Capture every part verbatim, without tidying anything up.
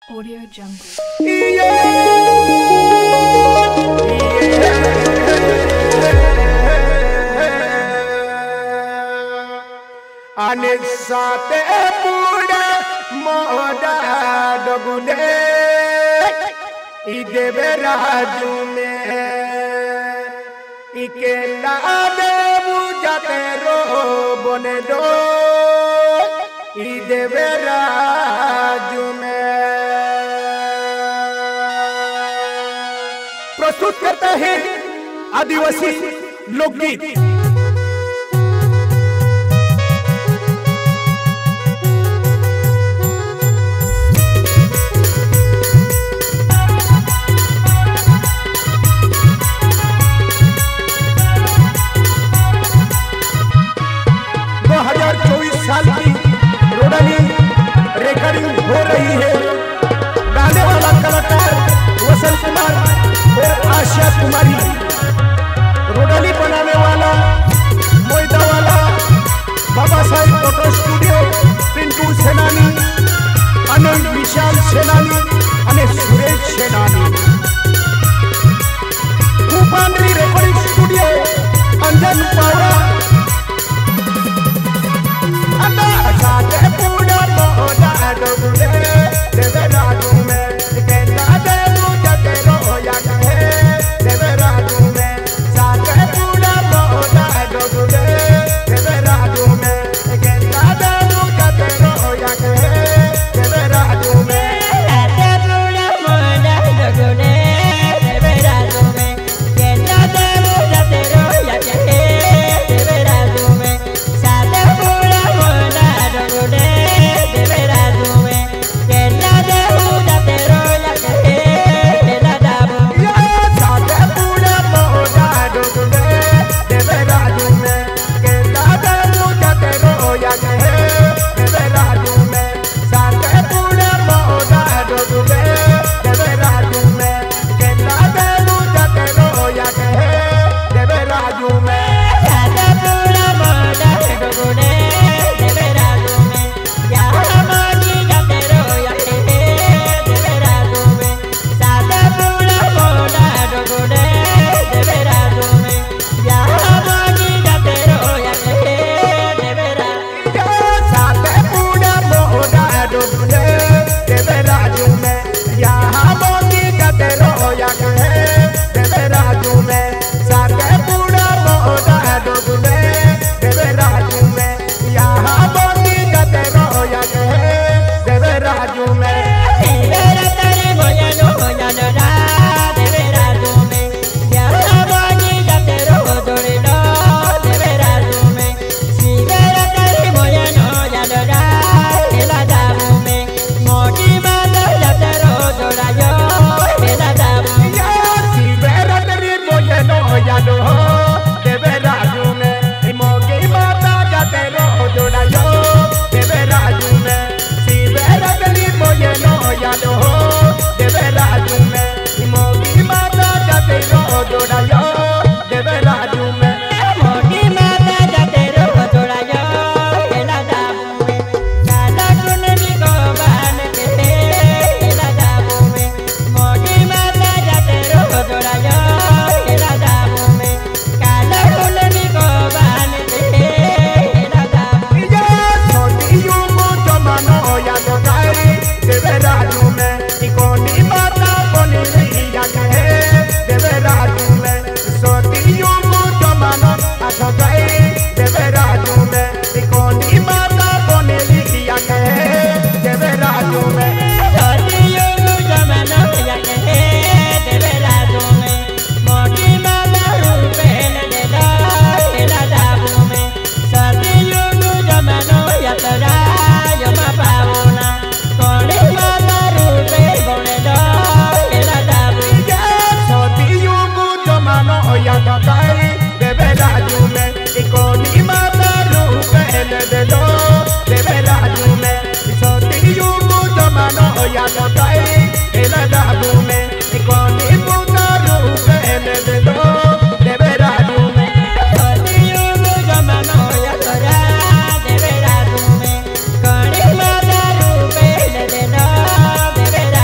Audio Jungle. Anisate puda moda dogune ide beraju me ikela devu jatero bonedo ide beraju me प्रस्तुत करता है आदिवासी लोकगीत। दो हज़ार चौबीस साल की रोडाली रिकॉर्डिंग हो रही है। गाने वाला कलाकार वसंत कुमार और आशा कुमारी, रोडाली बनाने वाला मोइदा वाला बाबा साहेब फोटो स्टूडियो पिंटू सेनानी अनिल विशाल सेनानी અને સુરેશ સેનાની, કુપાંડરી રેકોર્ડિંગ સ્ટુડિયો અંજન પાવડા अंदा साथे पूरा मोदा डोगुले देवे राजू में केला देवू जते रोया कहे देवे राजू में साथे पूरा मोदा डोगुले देवे राजू में केला देवू जते रोया कहे देवे राजू में साथे पूरा मोदा डोगुले देवे राजू में केला देवू जते रोया कहे देवे राजू में साथे पूरा मोदा डोगुले देवे राजू में केला देवू जते रोया कहे देला दाबू ये साथे पूरा मोदा डोगुले देवे राजू में केला देवू जते रोया कहे देवे राजू में साथे पूरा मोदा डोगुले देवे राजू में केला देवू जते रोया कहे देवे राजू में साथे पूरा मोदा डोगुले देवे राजू में यहाँ मोदी जते रोया कहे देवे राजू में साथे पूरा मोदा डोगुले देवे राजू में यहाँ मोदी जते रोया कहे देवे राजू ये साथे पूरा मोदा डोगुले देवे राजू में यहाँ मोदी जते रोया कहे देवे राजू में साथे पूरा मोदा डोगुले देवे राजू में यहाँ मोदी जते रोया कहे देवे राजू में तेरे तेरे भजनो भजनो रा देवे राजू में यहाँ मोदी जते रो जोड़े लो देवे राजू में तेरे तेरे भजनो भजनो रा हेला दाबू में मोदी माता जते रो जोड़ा यो हेला दाबू ये सिवेरा तेरी मोये नो यादो देवे राजू में मोगी माता जाते रो जोड़ा यो देवे राजू में सिवेरा तेरी मोये नो यादो देवे राजू में मोगी माता जाते रो जोड़ा यो देवे राजू में मोदी माता जते रो जोड़ा यो हेला दाबू में काला कुंडली को बांध के हेला दाबू में मोदी माता जते रो जोड़ा यो हेला दाबू में काला कुंडली को बांध के हेला दाबू ये छोटियों को जमानो यादो गाई देवे राजू में इकोनी माता बोली लिया कहे देवे राजू में छोटियों को जमानो आठो गाई देवे राजू में इकोनी माता बोली लिया कहे देवे राजू में छोटियों को जमानो या कहे देवे राजू में मोदी माता रूपे न दे लो हेला दाबू में छोटियों को जमानो या तोरा यो मा पावना कोणी माता रूपे बोले लो हेला दाबू ये छोटियों को जमानो यादो गाई देवे राजू में इकोनी माता रूप दे दो देवे राजू में छोटियों को जमानो यादो गाई हेला दाबू में इकोनी माता रूप दे दो देवे राजू में छोटियों को जमानो या तोरा देवे राजू में कोणी माता रूपे न दे लो देवे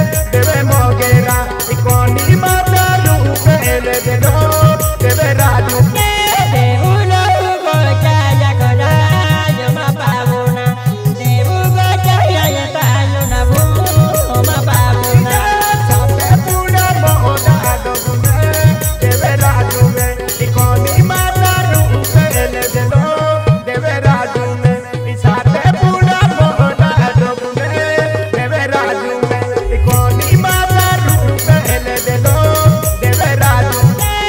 deve moguera y con y mataru pele de no debe raju de uno ugo chaya kola yo ma pavuna de ugo chaya ya tayo na bu ma pavuna sabe pura moda dogume debe raju me y con y mataru pele de no debe raju me y sabe pura moda dogume debe raju me y con y mataru pele de no debe raju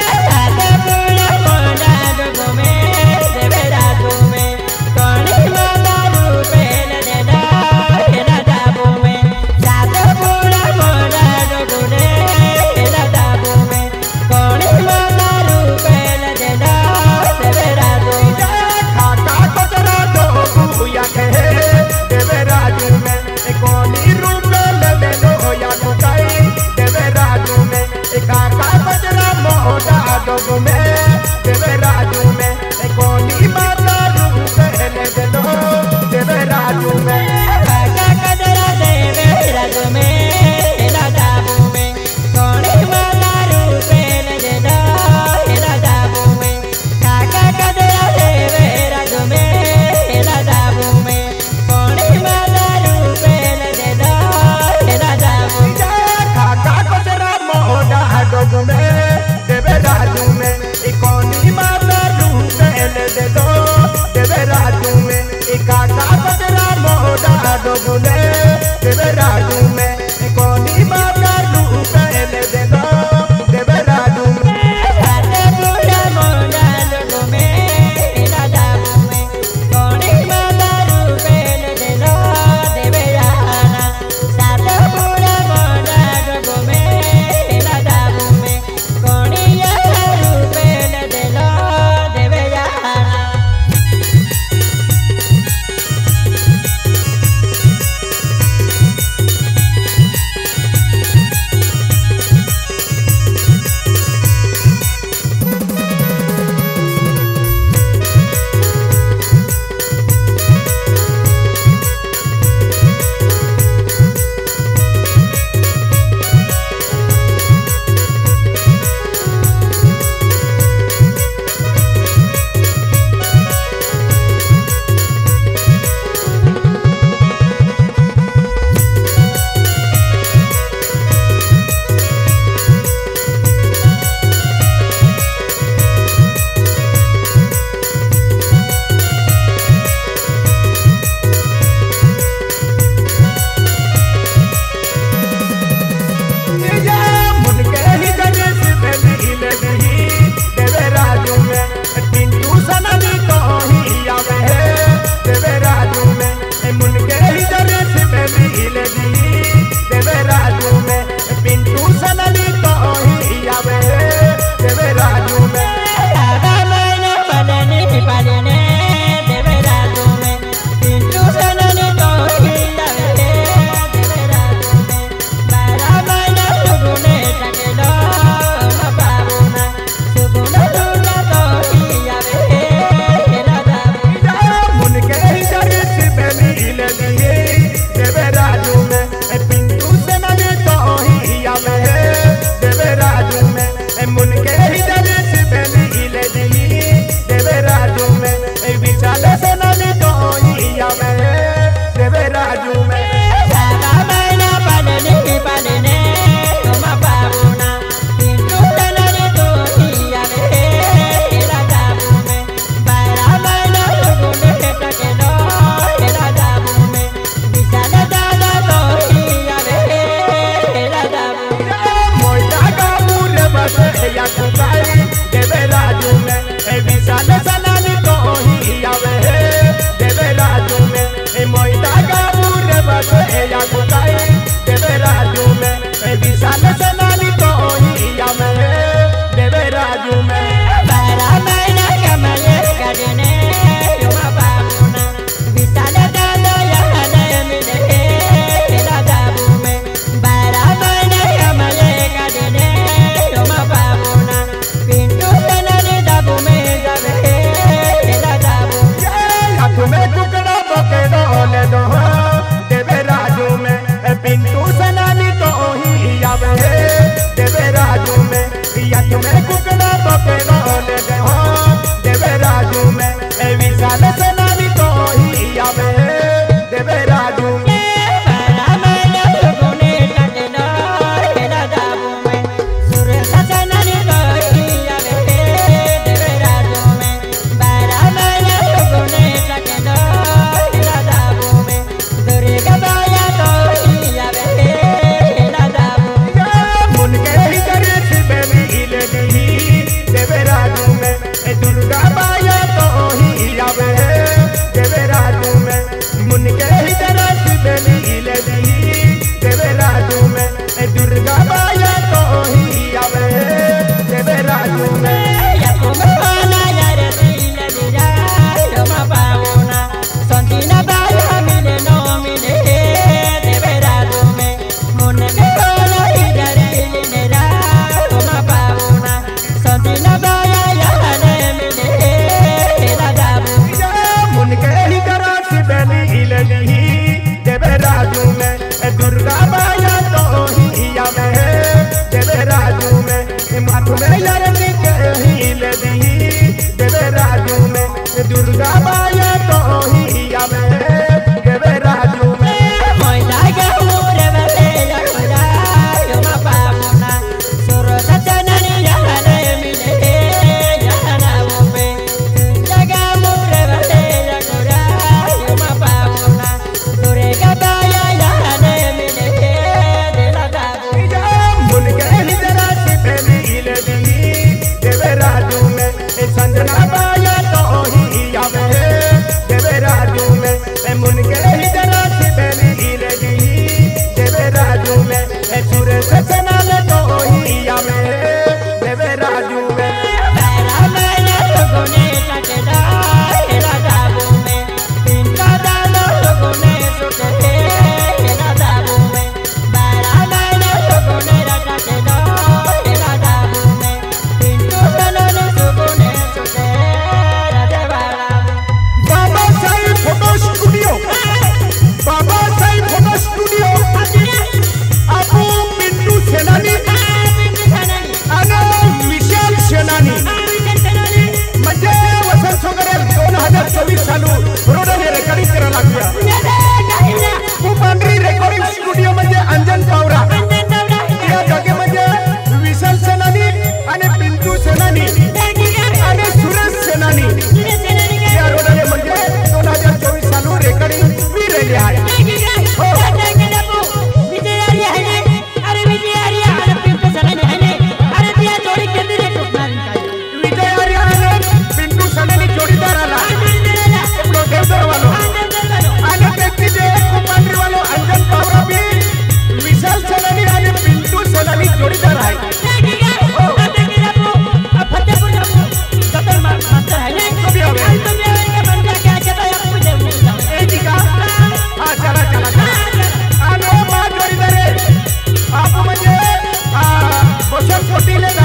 Sate pura moda dogume debe raju me con y mataru pele de no era dabume Sate pura moda dogume era dabume con y mataru pele de no debe raju खाता कचरा दो बुया के देवे राजू में कौन ही रूप ले दे लो या लुकाई देवे राजू में काका कचरा मोटा दो में देवे राजू में कौन ही माता रूप ले दे लो देवे राजू में Kaca kadera deve raju me era dabu me koni malaru pele de do era dabu me Kaca kadera deve raju me era dabu me koni malaru pele de do era dabu काका कचरा मोटा दो में देवे राजू में कौन ही माता रूप ले दे लो देवे राजू में काका कचरा मोटा दो में देवे राजू में कौन ही माता रूप ले दे लो देवे राजू में Sate pura moda dogu me era dabu me koni malaru pele de do deve rana Sate pura moda dogu me era dabu me koni malaru pele de do deve rana मुन के ही जने से पहले ले गई देवे राजू में टिंटू सनदी तो ही आवे देवे राजू में मुन के ही जने से पहले ले गई देवे राजू में पिंटू सनदी तो ही आवे देवे राजू में Sada mana padane padane deve raju me Pintu sanani to hilave deve raju me Bara mana sugune takelo ma pavuna Suguna suguna to hilave era dabu मुन के ही जने से पहले ले गई देवे राजू में पिंटू सनदी तो ही आवे देवे राजू में मुन के ही जने से पहले ले गई देवे राजू में विशाल सनदी तो ही आवे देवे राजू में Sada mana padane padane ma pavuna Pintu sanani to hilave era dabu me Bara mana sugune takelo era dabu me Visala dada to hilave era dabu मोटा का पूरे बस या कुकाई देवे राजू में विशाल सनदी तो ही आवे देवे राजू में मोटा का पूरे बस या कुकाई देवे राजू में विशाल सनदी तो ही आवे देवे राजू में Bara mana kamale kadene ma pavuna Visala dada ya hale mi de era dabu me Bara mana kamale kadene ma pavuna हाथ में कुकड़ा बकेरा ले दे हो देवे राजू में ए विशाल सेनानी तो ही आवे देवे राजू में दुर्गा माया तो ही आवे देवे राजू में मोइला गौरे बले जगरा यो मा पावना सुर सचननी यारे मिले जहनाओ में जगा मोरे बले जगरा यो मा पावना दुर्गा बाया यारे मिले देला दाबू मुन के हिजरा से पहली ले दी देवे राजू में संजना बाया तो ही आवे देवे राजू में मुन के हिजरा से पहली ले दी देवे राजू में सुर सचना ले तो ही आवे देवे राजू में बैरा मैंने लोगों ने टकरा हेला दाबू में इनका दालो लोगों ने सुटे हेला दाबू में बैरा मैंने लोगों ने टकरा हेला दाबू में इनको दालो लोगों ने सुटे राजवाड़ा बाबा साईं फोटो स्टूडियो बाबा साईं फोटो स्टूडियो आपू पिंटू सेनानी आणि मिशेल सेनानी म्हणजे वसंत सोगरेल दोन हजार चोवीस सालू रोडने रेकॉर्डिंग करायला लागल्या पांढरी रेकॉर्डिंग स्टुडिओ म्हणजे अंजन पावरा या जागेमध्ये विशाल सेनानी आणि पिंटू सेनानी आणि सुरेश सेनानी या रोडने म्हणजे दोन हजार चोवीस सालू रेकॉर्डिंग वी रेली आहे छोटी ले